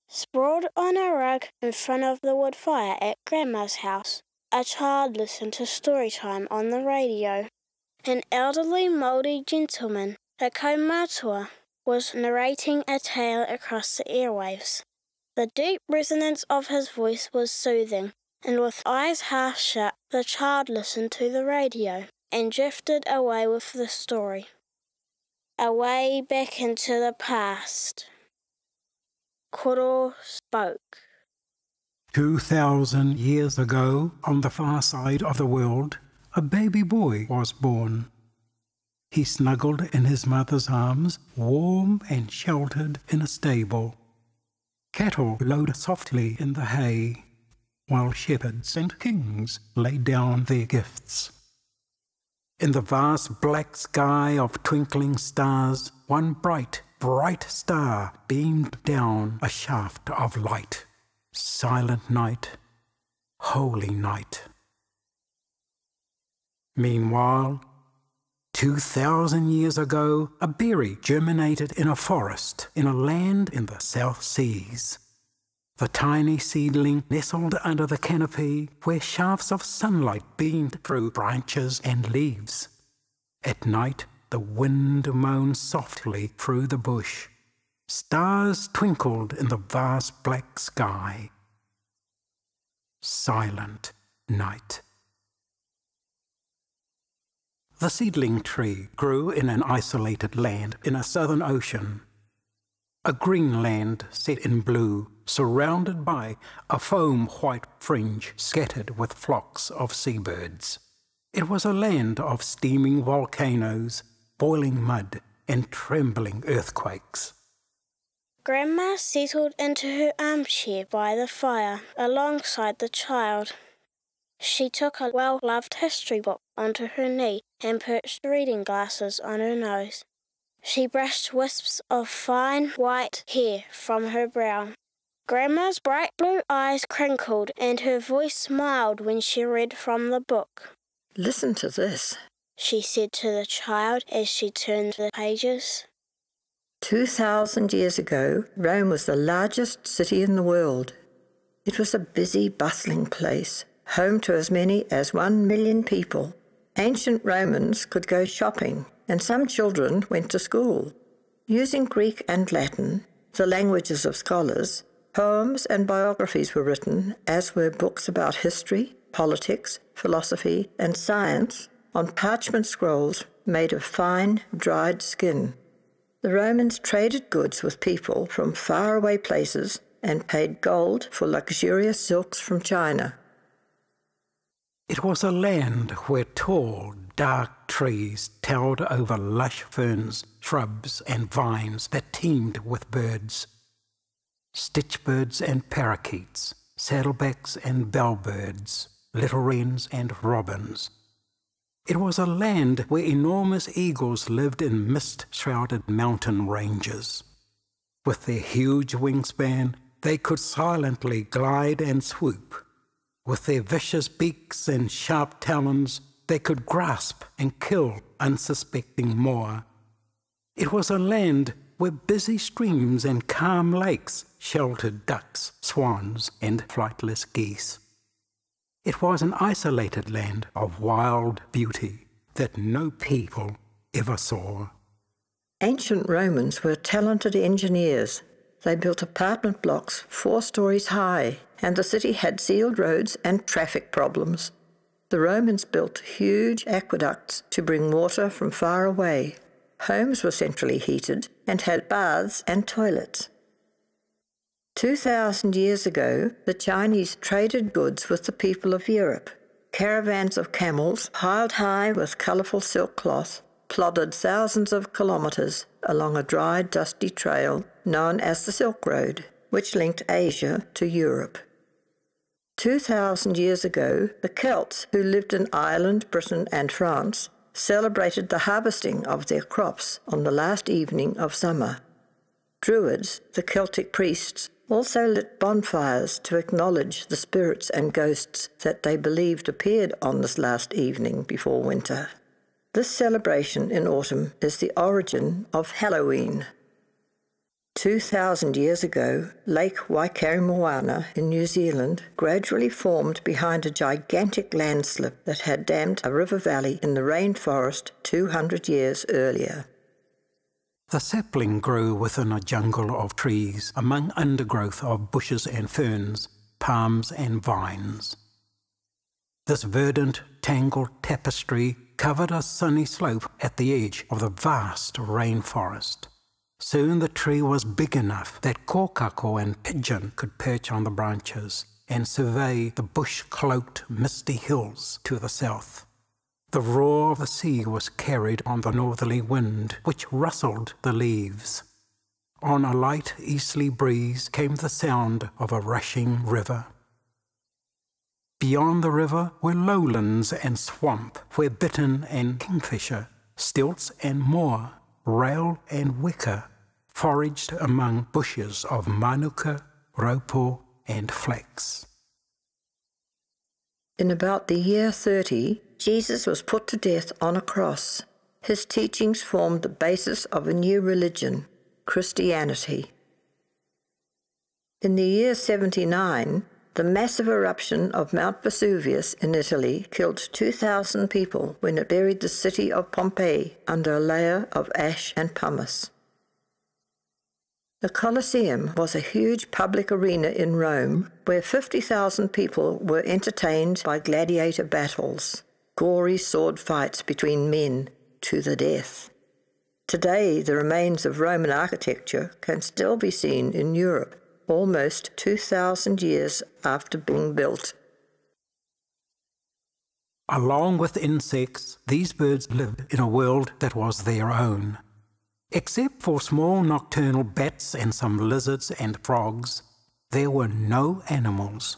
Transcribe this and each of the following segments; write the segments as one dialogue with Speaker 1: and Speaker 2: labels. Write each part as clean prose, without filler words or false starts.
Speaker 1: Sprawled on a rug in front of the wood fire at Grandma's house, a child listened to story time on the radio. An elderly Māori gentleman, a kaumātua, was narrating a tale across the airwaves. The deep resonance of his voice was soothing, and with eyes half shut, the child listened to the radio and drifted away with the story. Away back into the past. Koro spoke.
Speaker 2: 2,000 years ago, on the far side of the world, a baby boy was born. He snuggled in his mother's arms, warm and sheltered in a stable. Cattle lowed softly in the hay, while shepherds and kings laid down their gifts. In the vast black sky of twinkling stars, one bright, bright star beamed down a shaft of light. Silent night, holy night. Meanwhile, 2,000 years ago, a berry germinated in a forest in a land in the South Seas. The tiny seedling nestled under the canopy where shafts of sunlight beamed through branches and leaves. At night, the wind moaned softly through the bush. Stars twinkled in the vast black sky. Silent night. The seedling tree grew in an isolated land in a southern ocean. A green land set in blue, surrounded by a foam-white fringe scattered with flocks of seabirds. It was a land of steaming volcanoes, boiling mud, and trembling earthquakes.
Speaker 1: Grandma settled into her armchair by the fire alongside the child. She took a well-loved history book onto her knee and perched reading glasses on her nose. She brushed wisps of fine white hair from her brow. Grandma's bright blue eyes crinkled and her voice smiled when she read from the book.
Speaker 3: "Listen to this,"
Speaker 1: she said to the child as she turned the pages.
Speaker 3: 2,000 years ago, Rome was the largest city in the world. It was a busy, bustling place, home to as many as 1 million people. Ancient Romans could go shopping, and some children went to school. Using Greek and Latin, the languages of scholars, poems and biographies were written, as were books about history, politics, philosophy, and science, on parchment scrolls made of fine, dried skin. The Romans traded goods with people from faraway places and paid gold for luxurious silks from China.
Speaker 2: It was a land where tall, dark trees towered over lush ferns, shrubs, and vines that teemed with birds. Stitchbirds and parakeets, saddlebacks and bellbirds, little wrens and robins. It was a land where enormous eagles lived in mist-shrouded mountain ranges. With their huge wingspan, they could silently glide and swoop. With their vicious beaks and sharp talons, they could grasp and kill unsuspecting moa. It was a land where busy streams and calm lakes sheltered ducks, swans, and flightless geese. It was an isolated land of wild beauty that no people ever saw.
Speaker 3: Ancient Romans were talented engineers. They built apartment blocks 4 stories high, and the city had sealed roads and traffic problems. The Romans built huge aqueducts to bring water from far away. Homes were centrally heated and had baths and toilets. 2,000 years ago, the Chinese traded goods with the people of Europe. Caravans of camels, piled high with colourful silk cloth, plodded thousands of kilometres along a dry, dusty trail known as the Silk Road, which linked Asia to Europe. 2,000 years ago, the Celts, who lived in Ireland, Britain and France, celebrated the harvesting of their crops on the last evening of summer. Druids, the Celtic priests, also lit bonfires to acknowledge the spirits and ghosts that they believed appeared on this last evening before winter. This celebration in autumn is the origin of Herewini. 2,000 years ago, Lake Waikaremoana in New Zealand gradually formed behind a gigantic landslip that had dammed a river valley in the rainforest 200 years earlier.
Speaker 2: The sapling grew within a jungle of trees, among undergrowth of bushes and ferns, palms and vines. This verdant, tangled tapestry covered a sunny slope at the edge of the vast rainforest. Soon the tree was big enough that kōkako and pigeon could perch on the branches and survey the bush-cloaked misty hills to the south. The roar of the sea was carried on the northerly wind, which rustled the leaves. On a light easterly breeze came the sound of a rushing river. Beyond the river were lowlands and swamp, where bittern and kingfisher, stilts and moor, rail and wicker foraged among bushes of manuka, raupo and flax.
Speaker 3: In about the year 30, Jesus was put to death on a cross. His teachings formed the basis of a new religion, Christianity. In the year 79, the massive eruption of Mount Vesuvius in Italy killed 2,000 people when it buried the city of Pompeii under a layer of ash and pumice. The Colosseum was a huge public arena in Rome where 50,000 people were entertained by gladiator battles, gory sword fights between men to the death. Today, the remains of Roman architecture can still be seen in Europe, almost 2,000 years after being built.
Speaker 2: Along with insects, these birds lived in a world that was their own. Except for small nocturnal bats and some lizards and frogs, there were no animals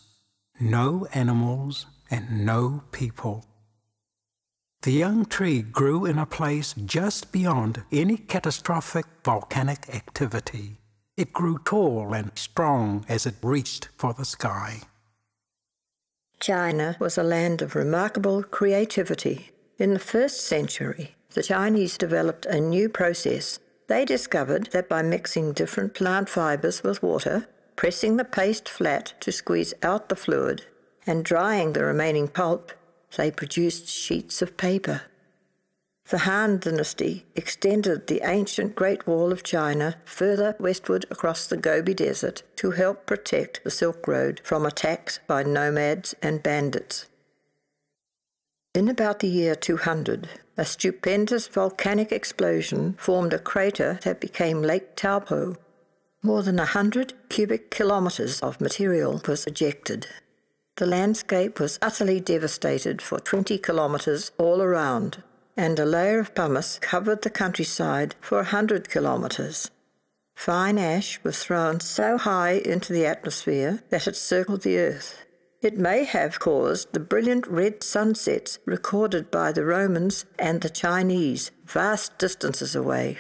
Speaker 2: and no people. The young tree grew in a place just beyond any catastrophic volcanic activity. It grew tall and strong as it reached for the sky.
Speaker 3: China was a land of remarkable creativity. In the 1st century, the Chinese developed a new process. They discovered that by mixing different plant fibres with water, pressing the paste flat to squeeze out the fluid, and drying the remaining pulp, they produced sheets of paper. The Han dynasty extended the ancient Great Wall of China further westward across the Gobi Desert to help protect the Silk Road from attacks by nomads and bandits. In about the year 200, a stupendous volcanic explosion formed a crater that became Lake Taupo. More than 100 cubic kilometres of material was ejected. The landscape was utterly devastated for 20 kilometres all around, and a layer of pumice covered the countryside for 100 kilometres. Fine ash was thrown so high into the atmosphere that it circled the earth. It may have caused the brilliant red sunsets recorded by the Romans and the Chinese vast distances away.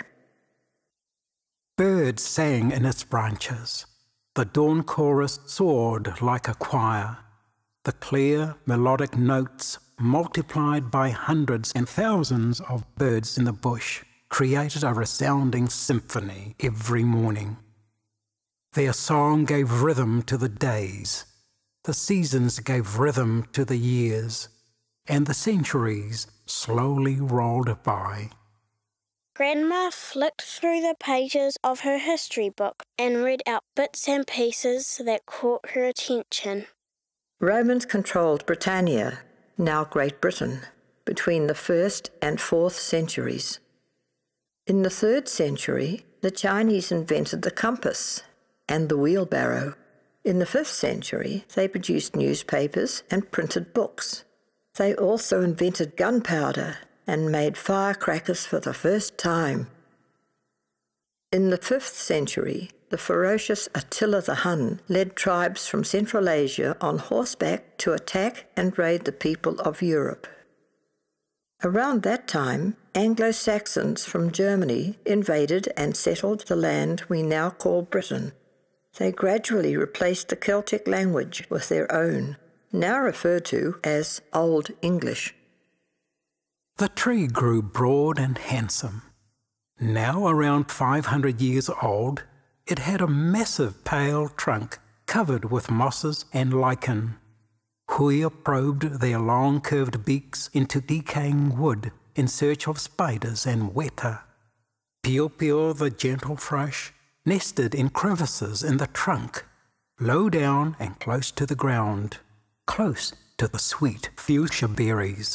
Speaker 2: Birds sang in its branches. The dawn chorus soared like a choir. The clear, melodic notes, multiplied by hundreds and thousands of birds in the bush, created a resounding symphony every morning. Their song gave rhythm to the days. The seasons gave rhythm to the years, and the centuries slowly rolled by.
Speaker 1: Grandma flicked through the pages of her history book and read out bits and pieces that caught her attention.
Speaker 3: Romans controlled Britannia, now Great Britain, between the 1st and 4th centuries. In the 3rd century, the Chinese invented the compass and the wheelbarrow. In the 5th century, they produced newspapers and printed books. They also invented gunpowder and made firecrackers for the first time. In the 5th century, the ferocious Attila the Hun led tribes from Central Asia on horseback to attack and raid the people of Europe. Around that time, Anglo-Saxons from Germany invaded and settled the land we now call Britain. They gradually replaced the Celtic language with their own, now referred to as Old English.
Speaker 2: The tree grew broad and handsome. Now around 500 years old, It had a massive pale trunk covered with mosses and lichen. Huia probed their long curved beaks into decaying wood in search of spiders and weta. Pio Pio the gentle thrush nested in crevices in the trunk, low down and close to the ground, close to the sweet fuchsia berries.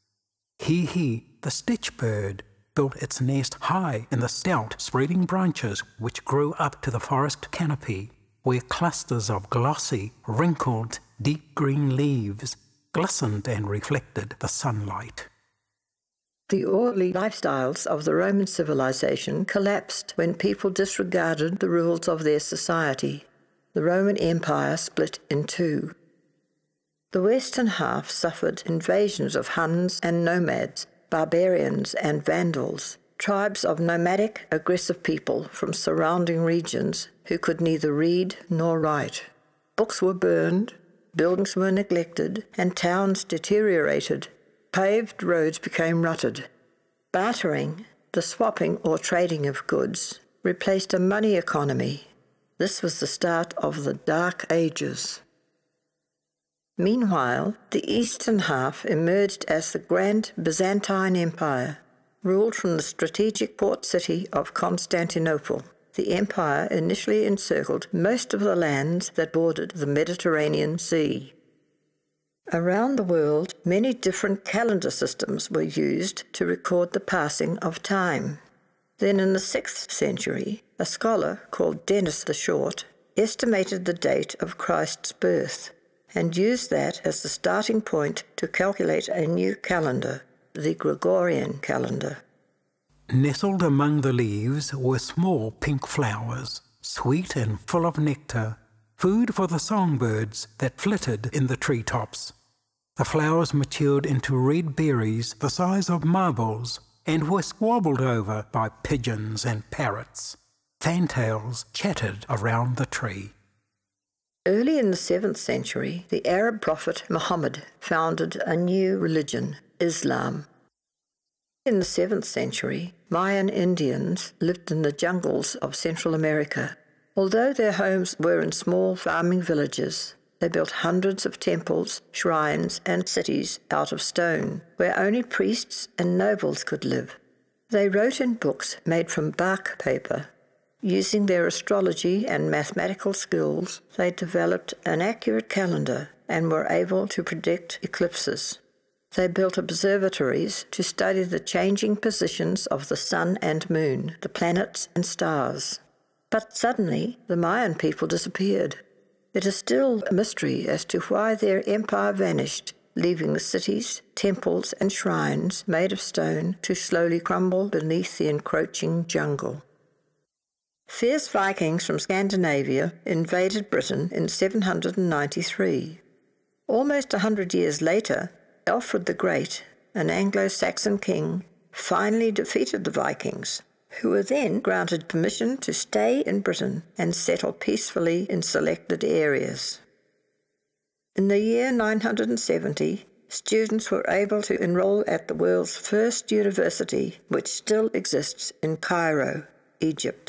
Speaker 2: He, the stitch bird, built its nest high in the stout spreading branches which grew up to the forest canopy, where clusters of glossy, wrinkled, deep green leaves glistened and reflected the sunlight.
Speaker 3: The orderly lifestyles of the Roman civilization collapsed when people disregarded the rules of their society. The Roman Empire split in two. The western half suffered invasions of Huns and nomads, barbarians and Vandals, tribes of nomadic, aggressive people from surrounding regions who could neither read nor write. Books were burned, buildings were neglected, and towns deteriorated. Paved roads became rutted. Bartering, the swapping or trading of goods, replaced a money economy. This was the start of the Dark Ages. Meanwhile, the eastern half emerged as the Grand Byzantine Empire, ruled from the strategic port city of Constantinople. The empire initially encircled most of the lands that bordered the Mediterranean Sea. Around the world, many different calendar systems were used to record the passing of time. Then in the 6th century, a scholar called Dene the Short estimated the date of Christ's birth and used that as the starting point to calculate a new calendar, the Gregorian calendar.
Speaker 2: Nestled among the leaves were small pink flowers, sweet and full of nectar, food for the songbirds that flitted in the treetops. The flowers matured into red berries the size of marbles and were squabbled over by pigeons and parrots. Fantails chattered around the tree.
Speaker 3: Early in the 7th century, the Arab prophet Muhammad founded a new religion, Islam. In the 7th century, Mayan Indians lived in the jungles of Central America. Although their homes were in small farming villages, they built hundreds of temples, shrines, and cities out of stone, where only priests and nobles could live. They wrote in books made from bark paper. Using their astrology and mathematical skills, they developed an accurate calendar and were able to predict eclipses. They built observatories to study the changing positions of the sun and moon, the planets and stars. But suddenly, the Mayan people disappeared. It is still a mystery as to why their empire vanished, leaving the cities, temples, and shrines made of stone to slowly crumble beneath the encroaching jungle. Fierce Vikings from Scandinavia invaded Britain in 793. Almost 100 years later, Alfred the Great, an Anglo-Saxon king, finally defeated the Vikings, who were then granted permission to stay in Britain and settle peacefully in selected areas. In the year 970, students were able to enroll at the world's first university, which still exists in Cairo, Egypt.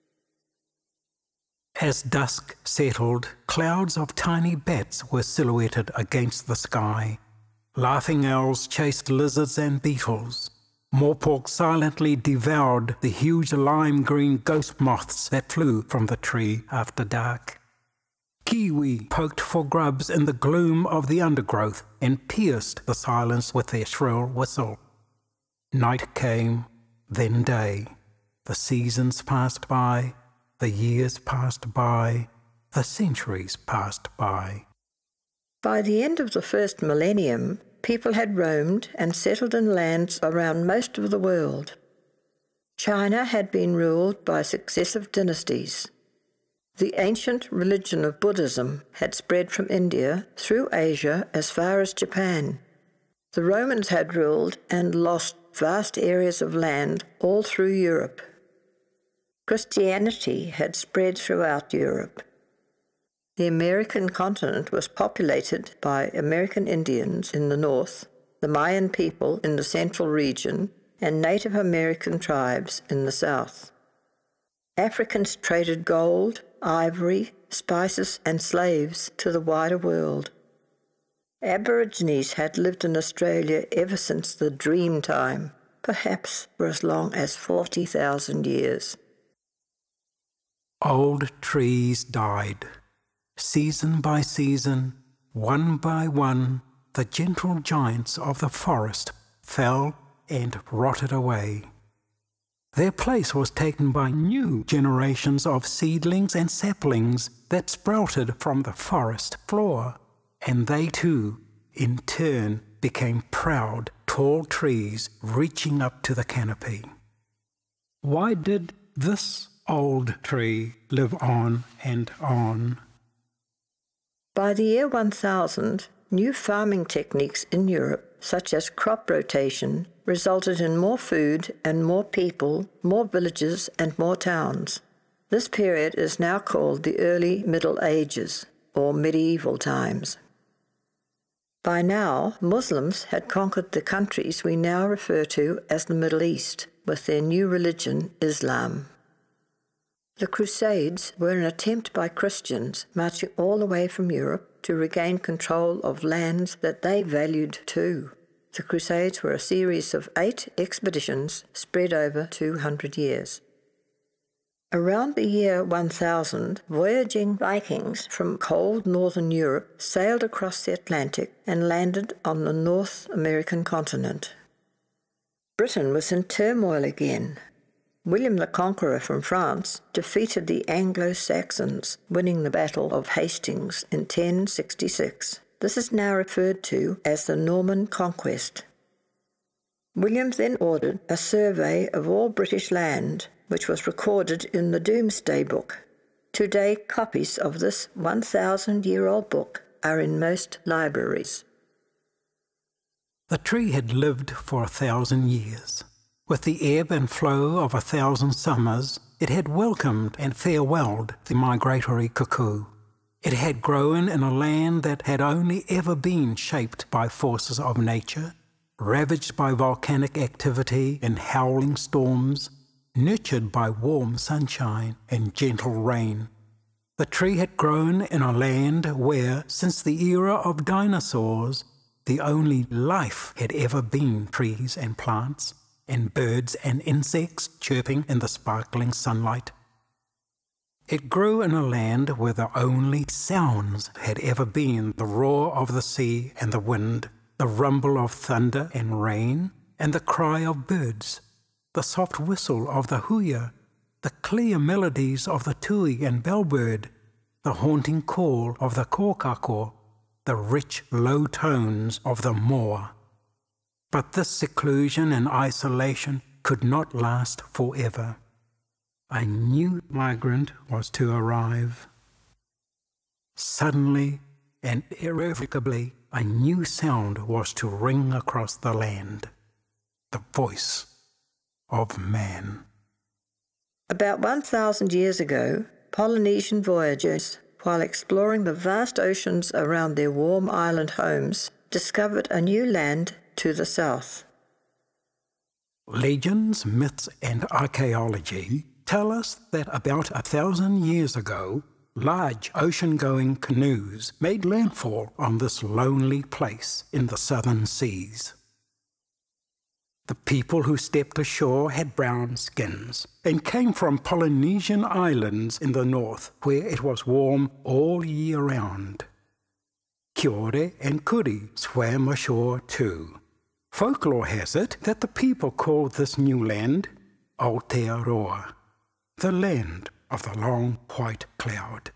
Speaker 2: As dusk settled, clouds of tiny bats were silhouetted against the sky. Laughing owls chased lizards and beetles. Moorpork silently devoured the huge lime-green ghost moths that flew from the tree after dark. Kiwi poked for grubs in the gloom of the undergrowth and pierced the silence with their shrill whistle. Night came, then day. The seasons passed by, the years passed by, the centuries passed by.
Speaker 3: By the end of the first millennium, people had roamed and settled in lands around most of the world. China had been ruled by successive dynasties. The ancient religion of Buddhism had spread from India through Asia as far as Japan. The Romans had ruled and lost vast areas of land all through Europe. Christianity had spread throughout Europe. The American continent was populated by American Indians in the north, the Mayan people in the central region, and Native American tribes in the south. Africans traded gold, ivory, spices and slaves to the wider world. Aborigines had lived in Australia ever since the dream time, perhaps for as long as 40,000 years.
Speaker 2: Old trees died. Season by season, one by one, the gentle giants of the forest fell and rotted away. Their place was taken by new generations of seedlings and saplings that sprouted from the forest floor, and they too, in turn, became proud, tall trees reaching up to the canopy. Why did this old tree live on and on?
Speaker 3: By the year 1000, new farming techniques in Europe, such as crop rotation, resulted in more food and more people, more villages and more towns. This period is now called the Early Middle Ages, or medieval times. By now, Muslims had conquered the countries we now refer to as the Middle East, with their new religion, Islam. The Crusades were an attempt by Christians marching all the way from Europe to regain control of lands that they valued too. The Crusades were a series of 8 expeditions spread over 200 years. Around the year 1000, voyaging Vikings from cold northern Europe sailed across the Atlantic and landed on the North American continent. Britain was in turmoil again. William the Conqueror from France defeated the Anglo-Saxons, winning the Battle of Hastings in 1066. This is now referred to as the Norman Conquest. William then ordered a survey of all British land, which was recorded in the Domesday Book. Today, copies of this 1,000-year-old book are in most libraries.
Speaker 2: The tree had lived for 1,000 years. With the ebb and flow of 1,000 summers, it had welcomed and farewelled the migratory cuckoo. It had grown in a land that had only ever been shaped by forces of nature, ravaged by volcanic activity and howling storms, nurtured by warm sunshine and gentle rain. The tree had grown in a land where, since the era of dinosaurs, the only life had ever been trees and plants, and birds and insects chirping in the sparkling sunlight. It grew in a land where the only sounds had ever been the roar of the sea and the wind, the rumble of thunder and rain, and the cry of birds, the soft whistle of the huia, the clear melodies of the tui and bellbird, the haunting call of the kōkako, the rich low tones of the moa. But this seclusion and isolation could not last forever. A new migrant was to arrive. Suddenly and irrevocably, a new sound was to ring across the land, the voice of man.
Speaker 3: About 1,000 years ago, Polynesian voyagers, while exploring the vast oceans around their warm island homes, discovered a new land to the south.
Speaker 2: Legends, myths, and archaeology tell us that about 1,000 years ago, large ocean-going canoes made landfall on this lonely place in the southern seas. The people who stepped ashore had brown skins and came from Polynesian islands in the north, where it was warm all year round. Kiore and Kuri swam ashore too. Folklore has it that the people called this new land Aotearoa, the land of the long white cloud.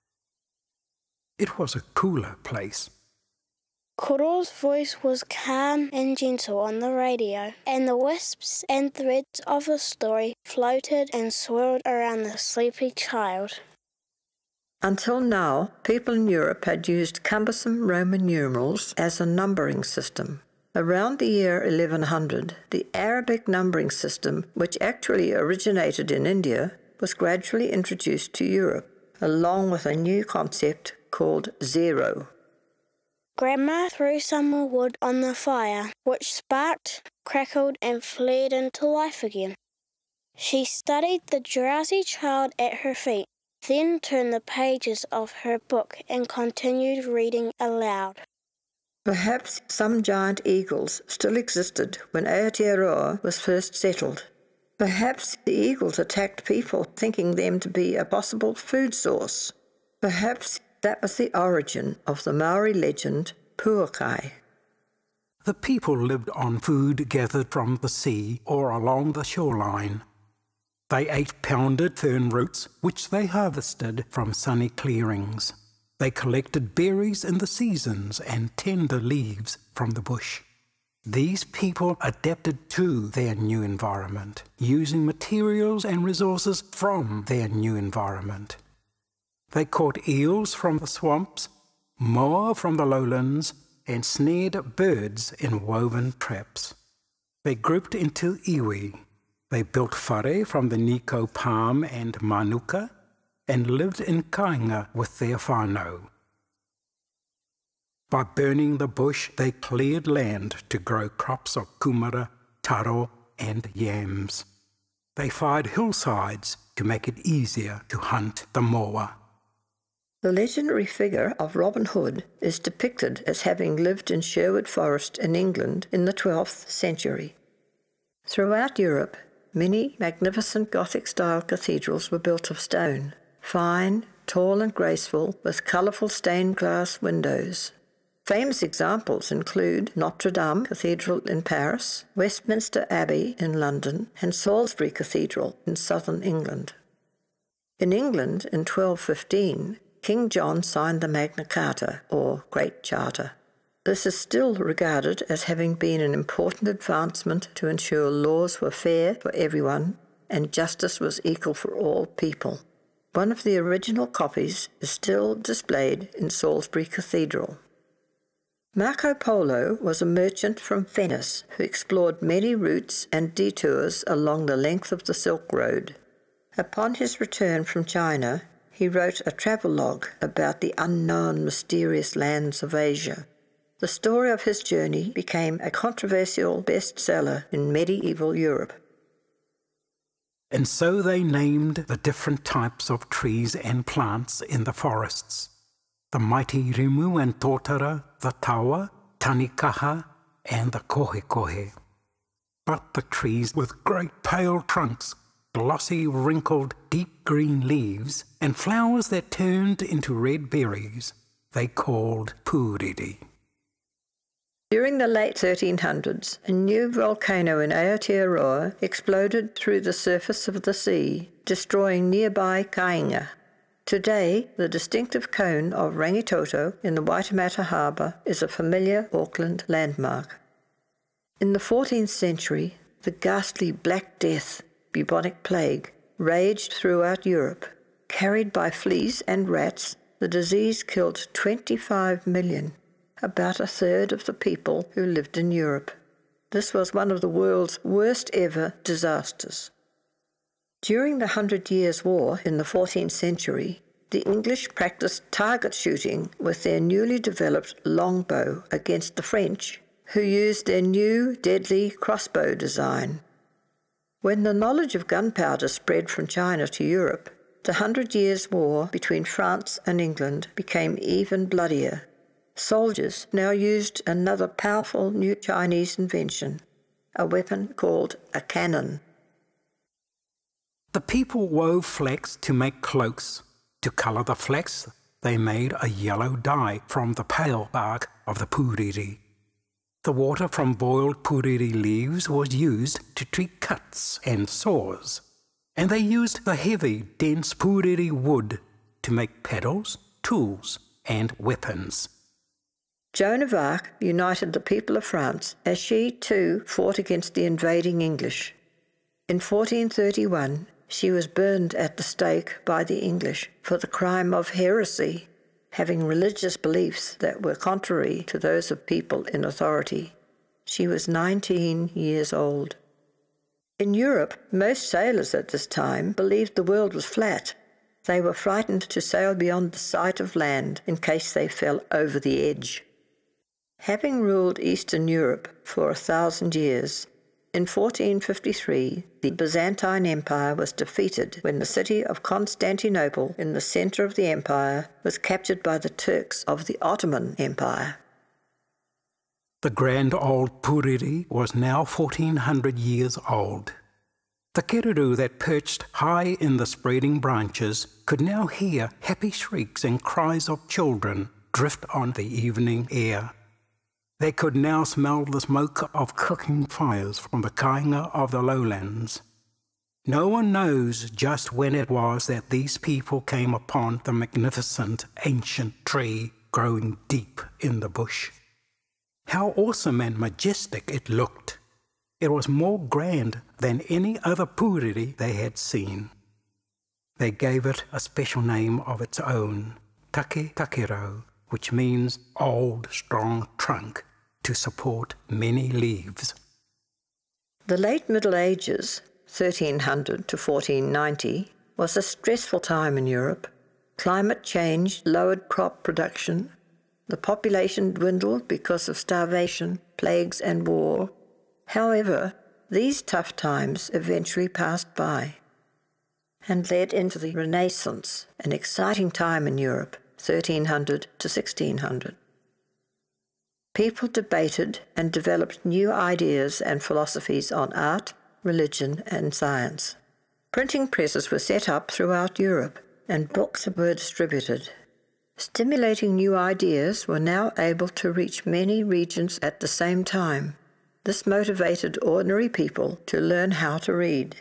Speaker 2: It was a cooler place.
Speaker 1: Koro's voice was calm and gentle on the radio, and the wisps and threads of the story floated and swirled around the sleepy child.
Speaker 3: Until now, people in Europe had used cumbersome Roman numerals as a numbering system. Around the year 1100, the Arabic numbering system, which actually originated in India, was gradually introduced to Europe, along with a new concept called zero.
Speaker 1: Grandma threw some more wood on the fire, which sparked, crackled and flared into life again. She studied the drowsy child at her feet, then turned the pages of her book and continued reading aloud.
Speaker 3: Perhaps some giant eagles still existed when Aotearoa was first settled. Perhaps the eagles attacked people, thinking them to be a possible food source. Perhaps that was the origin of the Maori legend Puakai.
Speaker 2: The people lived on food gathered from the sea or along the shoreline. They ate pounded fern roots, which they harvested from sunny clearings. They collected berries in the seasons and tender leaves from the bush. These people adapted to their new environment, using materials and resources from their new environment. They caught eels from the swamps, moa from the lowlands, and snared birds in woven traps. They grouped into iwi. They built whare from the Nico palm and manuka, and lived in kāinga with their whānau. By burning the bush, they cleared land to grow crops of kumara, taro, and yams. They fired hillsides to make it easier to hunt the moa.
Speaker 3: The legendary figure of Robin Hood is depicted as having lived in Sherwood Forest in England in the 12th century. Throughout Europe, many magnificent Gothic-style cathedrals were built of stone, fine, tall and graceful, with colourful stained glass windows. Famous examples include Notre Dame Cathedral in Paris, Westminster Abbey in London, and Salisbury Cathedral in southern England. In England in 1215, King John signed the Magna Carta, or Great Charter. This is still regarded as having been an important advancement to ensure laws were fair for everyone and justice was equal for all people. One of the original copies is still displayed in Salisbury Cathedral. Marco Polo was a merchant from Venice who explored many routes and detours along the length of the Silk Road. Upon his return from China, he wrote a travelogue about the unknown mysterious lands of Asia. The story of his journey became a controversial bestseller in medieval Europe.
Speaker 2: And so they named the different types of trees and plants in the forests. The mighty rimu and tōtara, the tawa, tanikaha, and the kohekohe. But the trees with great pale trunks, glossy, wrinkled, deep green leaves, and flowers that turned into red berries, they called pūriri.
Speaker 3: During the late 1300s, a new volcano in Aotearoa exploded through the surface of the sea, destroying nearby kāinga. Today, the distinctive cone of Rangitoto in the Waitemata Harbour is a familiar Auckland landmark. In the 14th century, the ghastly Black Death, bubonic plague, raged throughout Europe. Carried by fleas and rats, the disease killed 25 million, about a third of the people who lived in Europe. This was one of the world's worst ever disasters. During the 100 Years' War in the 14th century, the English practiced target shooting with their newly developed longbow against the French, who used their new deadly crossbow design. When the knowledge of gunpowder spread from China to Europe, the 100 Years' War between France and England became even bloodier. Soldiers now used another powerful new Chinese invention, a weapon called a cannon.
Speaker 2: The people wove flax to make cloaks. To colour the flax, they made a yellow dye from the pale bark of the pūriri. The water from boiled pūriri leaves was used to treat cuts and sores, and they used the heavy, dense pūriri wood to make paddles, tools, and weapons.
Speaker 3: Joan of Arc united the people of France as she too fought against the invading English. In 1431, she was burned at the stake by the English for the crime of heresy, having religious beliefs that were contrary to those of people in authority. She was 19 years old. In Europe, most sailors at this time believed the world was flat. They were frightened to sail beyond the sight of land in case they fell over the edge. Having ruled Eastern Europe for 1,000 years, In 1453, the Byzantine Empire was defeated when the city of Constantinople, in the centre of the empire, was captured by the Turks of the Ottoman Empire.
Speaker 2: The grand old Puriri was now 1400 years old. The Taketakerau that perched high in the spreading branches could now hear happy shrieks and cries of children drift on the evening air. They could now smell the smoke of cooking fires from the kainga of the lowlands. No one knows just when it was that these people came upon the magnificent ancient tree growing deep in the bush. How awesome and majestic it looked! It was more grand than any other puriri they had seen. They gave it a special name of its own, Taketakerau, which means old strong trunk, to support many leaves.
Speaker 3: The late Middle Ages, 1300 to 1490, was a stressful time in Europe. Climate change lowered crop production. The population dwindled because of starvation, plagues and war. However, these tough times eventually passed by and led into the Renaissance, an exciting time in Europe, 1300 to 1600. People debated and developed new ideas and philosophies on art, religion and science. Printing presses were set up throughout Europe and books were distributed. Stimulating new ideas were now able to reach many regions at the same time. This motivated ordinary people to learn how to read.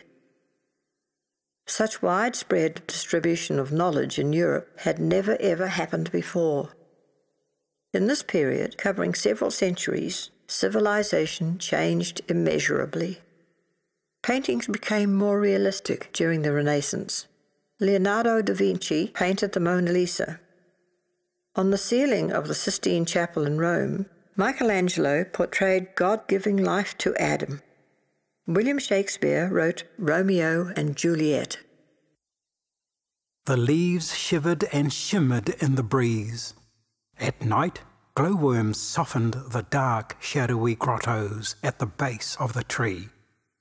Speaker 3: Such widespread distribution of knowledge in Europe had never ever happened before. In this period, covering several centuries, civilization changed immeasurably. Paintings became more realistic during the Renaissance. Leonardo da Vinci painted the Mona Lisa. On the ceiling of the Sistine Chapel in Rome, Michelangelo portrayed God giving life to Adam. William Shakespeare wrote Romeo and Juliet.
Speaker 2: The leaves shivered and shimmered in the breeze. At night, glowworms softened the dark, shadowy grottos at the base of the tree.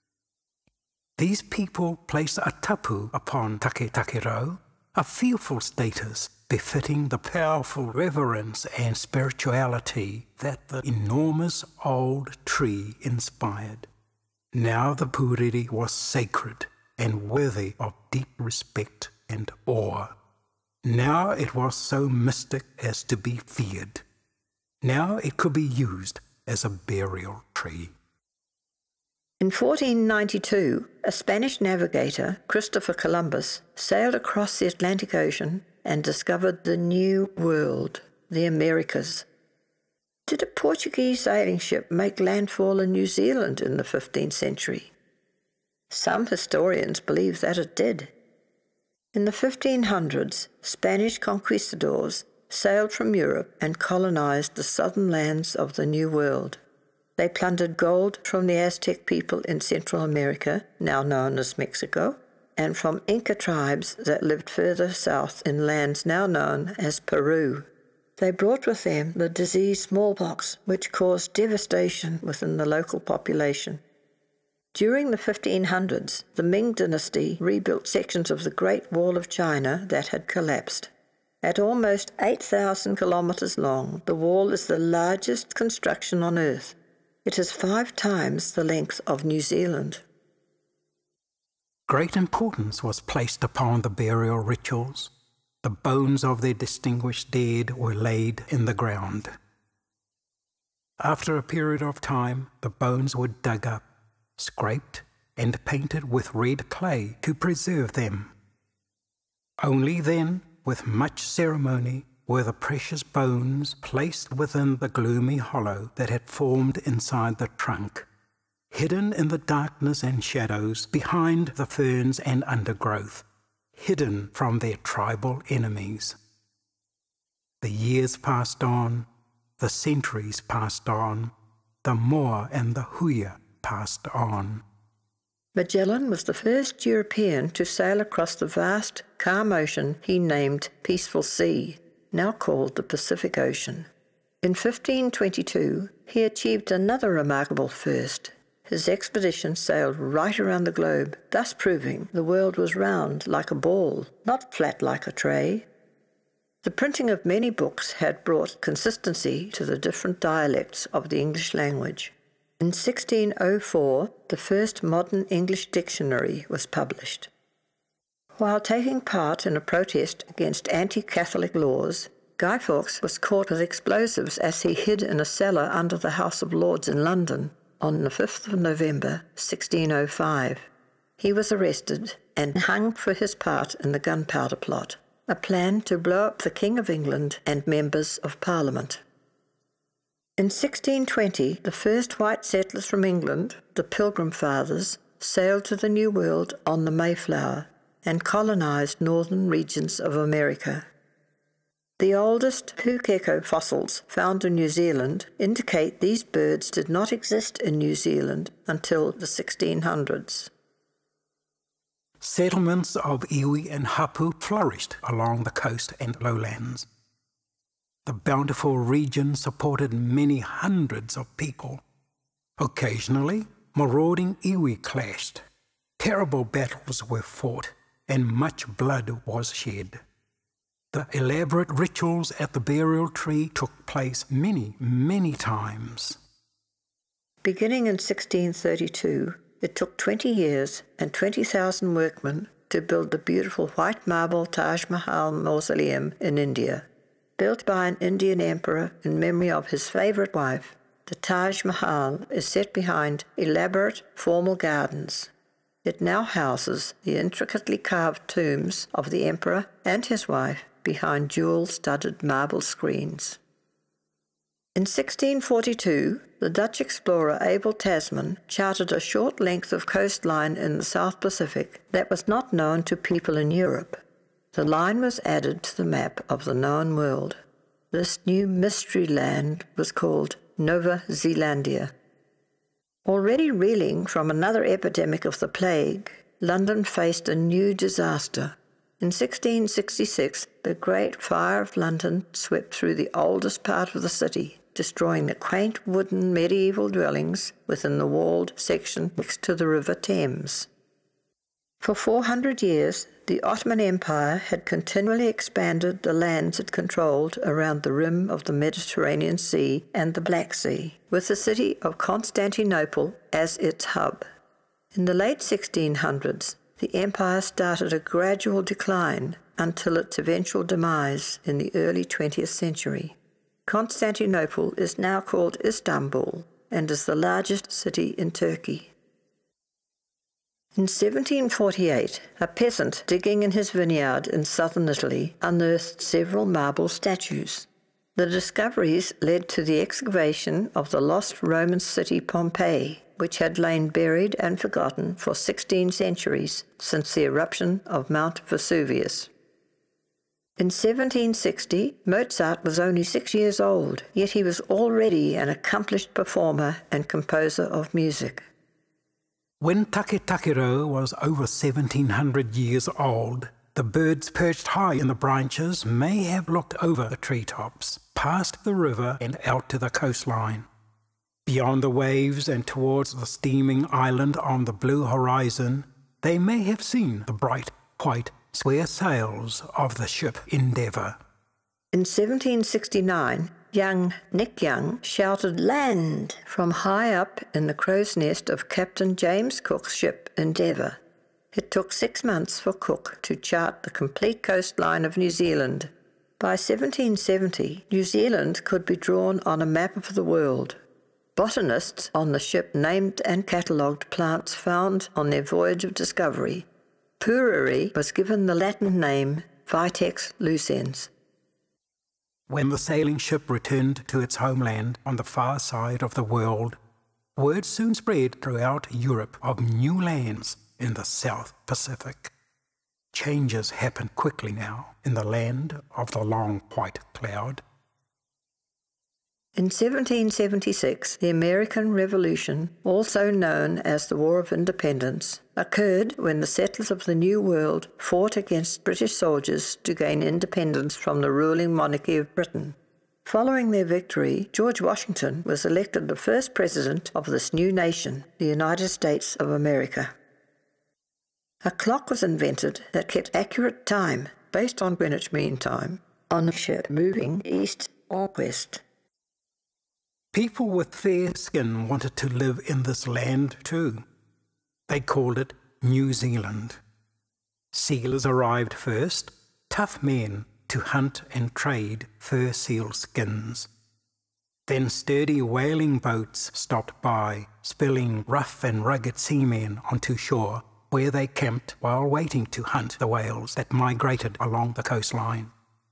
Speaker 2: These people placed a tapu upon Taketakerau, a fearful status befitting the powerful reverence and spirituality that the enormous old tree inspired. Now the puriri was sacred and worthy of deep respect and awe. Now it was so mystic as to be feared. Now it could be used as a burial tree.
Speaker 3: In 1492, a Spanish navigator, Christopher Columbus, sailed across the Atlantic Ocean and discovered the New World, the Americas. Did a Portuguese sailing ship make landfall in New Zealand in the 15th century? Some historians believe that it did. In the 1500s, Spanish conquistadors sailed from Europe and colonized the southern lands of the New World. They plundered gold from the Aztec people in Central America, now known as Mexico, and from Inca tribes that lived further south in lands now known as Peru. They brought with them the disease smallpox, which caused devastation within the local population. During the 1500s, the Ming dynasty rebuilt sections of the Great Wall of China that had collapsed. At almost 8,000 kilometers long, the wall is the largest construction on Earth. It is 5 times the length of New Zealand.
Speaker 2: Great importance was placed upon the burial rituals. The bones of their distinguished dead were laid in the ground. After a period of time, the bones were dug up, scraped, and painted with red clay to preserve them. Only then, with much ceremony, were the precious bones placed within the gloomy hollow that had formed inside the trunk, hidden in the darkness and shadows behind the ferns and undergrowth, hidden from their tribal enemies. The years passed on, the centuries passed on, the Moa and the Huia passed on.
Speaker 3: Magellan was the first European to sail across the vast, calm ocean he named Peaceful Sea, now called the Pacific Ocean. In 1522, he achieved another remarkable first. his expedition sailed right around the globe, thus proving the world was round like a ball, not flat like a tray. The printing of many books had brought consistency to the different dialects of the English language. In 1604, the first modern English dictionary was published. While taking part in a protest against anti-Catholic laws, Guy Fawkes was caught with explosives as he hid in a cellar under the House of Lords in London on the 5th of November, 1605. He was arrested and hung for his part in the Gunpowder Plot, a plan to blow up the King of England and members of Parliament. In 1620, the first white settlers from England, the Pilgrim Fathers, sailed to the New World on the Mayflower and colonized northern regions of America. The oldest Taketakerau fossils found in New Zealand indicate these birds did not exist in New Zealand until the 1600s.
Speaker 2: Settlements of iwi and hapu flourished along the coast and lowlands. The bountiful region supported many hundreds of people. Occasionally, marauding iwi clashed. Terrible battles were fought, and much blood was shed. The elaborate rituals at the burial tree took place many, many times.
Speaker 3: Beginning in 1632, it took 20 years and 20,000 workmen to build the beautiful white marble Taj Mahal mausoleum in India. Built by an Indian emperor in memory of his favourite wife, the Taj Mahal is set behind elaborate formal gardens. It now houses the intricately carved tombs of the emperor and his wife behind jewel-studded marble screens. In 1642, the Dutch explorer Abel Tasman charted a short length of coastline in the South Pacific that was not known to people in Europe. The line was added to the map of the known world. This new mystery land was called Nova Zealandia. Already reeling from another epidemic of the plague, London faced a new disaster. In 1666, the Great Fire of London swept through the oldest part of the city, destroying the quaint wooden medieval dwellings within the walled section next to the River Thames. For 400 years, the Ottoman Empire had continually expanded the lands it controlled around the rim of the Mediterranean Sea and the Black Sea, with the city of Constantinople as its hub. In the late 1600s, the empire started a gradual decline until its eventual demise in the early 20th century. Constantinople is now called Istanbul and is the largest city in Turkey. In 1748, a peasant digging in his vineyard in southern Italy unearthed several marble statues. The discoveries led to the excavation of the lost Roman city Pompeii, which had lain buried and forgotten for 16 centuries since the eruption of Mount Vesuvius. In 1760, Mozart was only 6 years old, yet he was already an accomplished performer and composer of music.
Speaker 2: When Taketakerau was over 1,700 years old, the birds perched high in the branches may have looked over the treetops, past the river and out to the coastline. Beyond the waves and towards the steaming island on the blue horizon, they may have seen the bright, white, square sails of the ship Endeavour.
Speaker 3: In 1769, young Nick Young shouted "Land!" from high up in the crow's nest of Captain James Cook's ship Endeavour. It took 6 months for Cook to chart the complete coastline of New Zealand. By 1770, New Zealand could be drawn on a map of the world. Botanists on the ship named and catalogued plants found on their voyage of discovery. Puriri was given the Latin name Vitex lucens.
Speaker 2: When the sailing ship returned to its homeland on the far side of the world, word soon spread throughout Europe of new lands in the South Pacific. Changes happened quickly now in the land of the long white cloud.
Speaker 3: In 1776, the American Revolution, also known as the War of Independence, occurred when the settlers of the New World fought against British soldiers to gain independence from the ruling monarchy of Britain. Following their victory, George Washington was elected the first president of this new nation, the United States of America. A clock was invented that kept accurate time, based on Greenwich Mean Time, on a ship moving east or west.
Speaker 2: People with fair skin wanted to live in this land too. They called it New Zealand. Sealers arrived first, tough men to hunt and trade fur seal skins. Then sturdy whaling boats stopped by, spilling rough and rugged seamen onto shore, where they camped while waiting to hunt the whales that migrated along the coastline.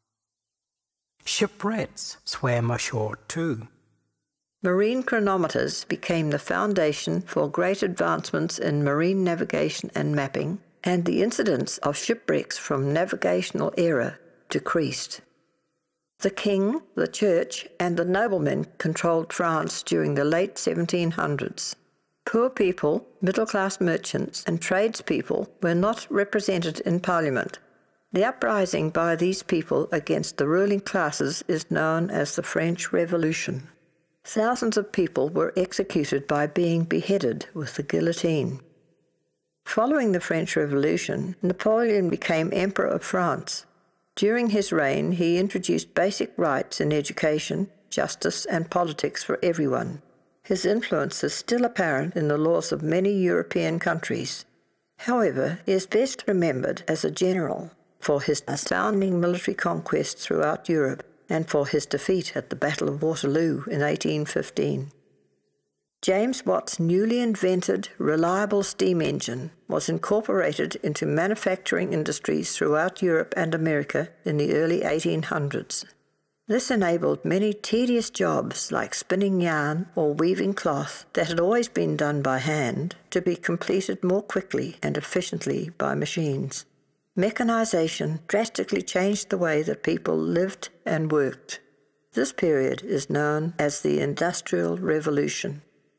Speaker 2: Ship rats swam ashore too.
Speaker 3: Marine chronometers became the foundation for great advancements in marine navigation and mapping, and the incidence of shipwrecks from navigational error decreased. The king, the church, and the noblemen controlled France during the late 1700s. Poor people, middle-class merchants, and tradespeople were not represented in Parliament. The uprising by these people against the ruling classes is known as the French Revolution. Thousands of people were executed by being beheaded with the guillotine. Following the French Revolution, Napoleon became Emperor of France. During his reign, he introduced basic rights in education, justice, and politics for everyone. His influence is still apparent in the laws of many European countries. However, he is best remembered as a general for his astounding military conquests throughout Europe and for his defeat at the Battle of Waterloo in 1815. James Watt's newly invented, reliable steam engine was incorporated into manufacturing industries throughout Europe and America in the early 1800s. This enabled many tedious jobs like spinning yarn or weaving cloth that had always been done by hand to be completed more quickly and efficiently by machines. Mechanization drastically changed the way that people lived and worked. This period is known as the Industrial Revolution.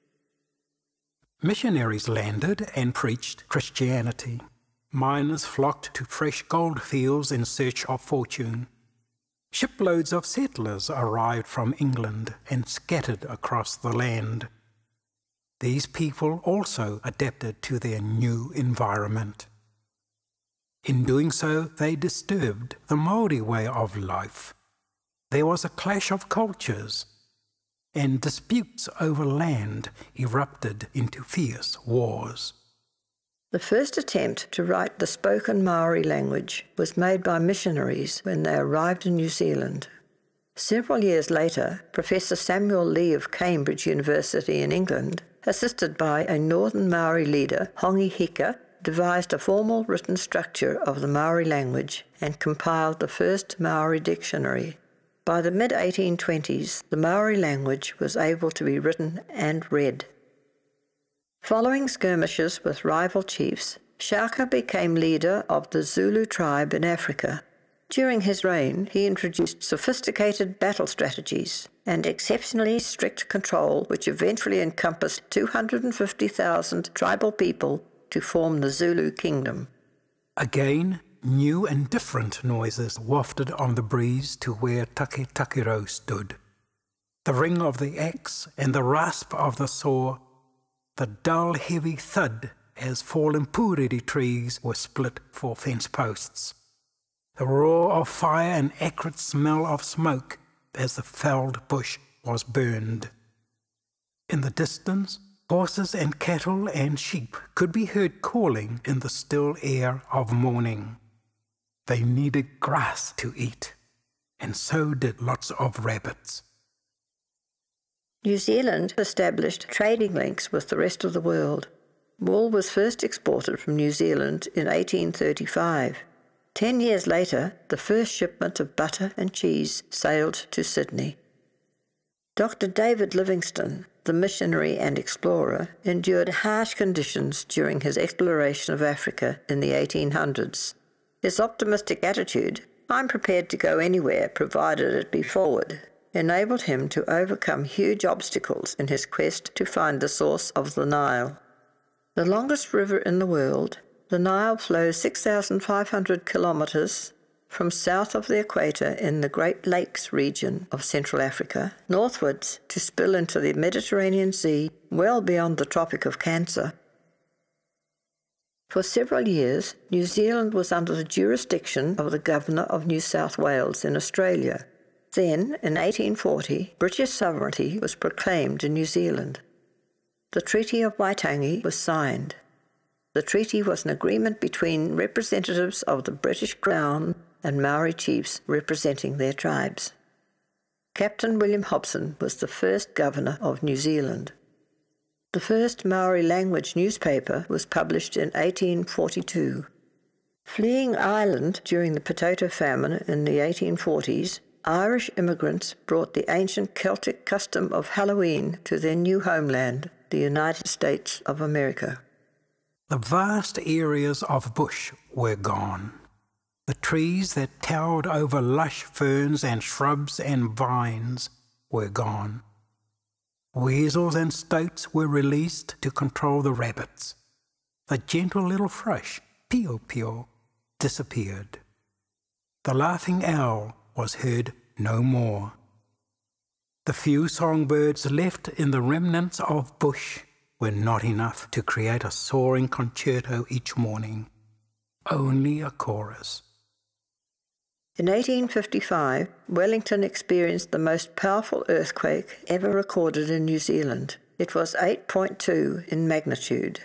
Speaker 2: Missionaries landed and preached Christianity. Miners flocked to fresh gold fields in search of fortune. Shiploads of settlers arrived from England and scattered across the land. These people also adapted to their new environment. In doing so, they disturbed the Maori way of life. There was a clash of cultures, and disputes over land erupted into fierce wars.
Speaker 3: The first attempt to write the spoken Maori language was made by missionaries when they arrived in New Zealand. Several years later, Professor Samuel Lee of Cambridge University in England, assisted by a northern Maori leader, Hongi Hika, devised a formal written structure of the Maori language and compiled the first Maori dictionary. By the mid-1820s, the Maori language was able to be written and read. Following skirmishes with rival chiefs, Shaka became leader of the Zulu tribe in Africa. During his reign, he introduced sophisticated battle strategies and exceptionally strict control, which eventually encompassed 250,000 tribal people to form the Zulu kingdom.
Speaker 2: Again, new and different noises wafted on the breeze to where Taketakerau stood. The ring of the axe and the rasp of the saw, the dull, heavy thud as fallen puriri trees were split for fence posts, the roar of fire and acrid smell of smoke as the felled bush was burned. In the distance, horses and cattle and sheep could be heard calling in the still air of morning. They needed grass to eat, and so did lots of rabbits.
Speaker 3: New Zealand established trading links with the rest of the world. Wool was first exported from New Zealand in 1835. 10 years later, the first shipment of butter and cheese sailed to Sydney. Dr. David Livingstone, the missionary and explorer, endured harsh conditions during his exploration of Africa in the 1800s. His optimistic attitude, "I'm prepared to go anywhere provided it be forward," enabled him to overcome huge obstacles in his quest to find the source of the Nile. The longest river in the world, the Nile flows 6,500 kilometers from south of the equator in the Great Lakes region of Central Africa, northwards to spill into the Mediterranean Sea, well beyond the Tropic of Cancer. For several years, New Zealand was under the jurisdiction of the Governor of New South Wales in Australia. Then, in 1840, British sovereignty was proclaimed in New Zealand. The Treaty of Waitangi was signed. The treaty was an agreement between representatives of the British Crown and Maori chiefs representing their tribes. Captain William Hobson was the first governor of New Zealand. The first Maori language newspaper was published in 1842. Fleeing Ireland during the potato famine in the 1840s, Irish immigrants brought the ancient Celtic custom of Halloween to their new homeland, the United States of America.
Speaker 2: The vast areas of bush were gone. The trees that towered over lush ferns and shrubs and vines were gone. Weasels and stoats were released to control the rabbits. The gentle little thrush, pio pio, disappeared. The laughing owl was heard no more. The few songbirds left in the remnants of bush were not enough to create a soaring concerto each morning, only a chorus.
Speaker 3: In 1855, Wellington experienced the most powerful earthquake ever recorded in New Zealand. It was 8.2 in magnitude.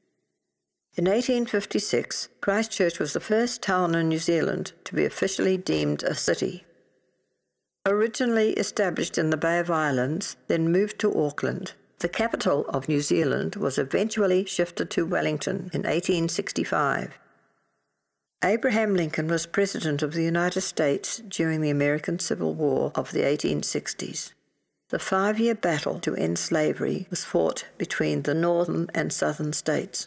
Speaker 3: In 1856, Christchurch was the first town in New Zealand to be officially deemed a city. Originally established in the Bay of Islands, then moved to Auckland, the capital of New Zealand was eventually shifted to Wellington in 1865. Abraham Lincoln was President of the United States during the American Civil War of the 1860s. The 5-year battle to end slavery was fought between the northern and southern states.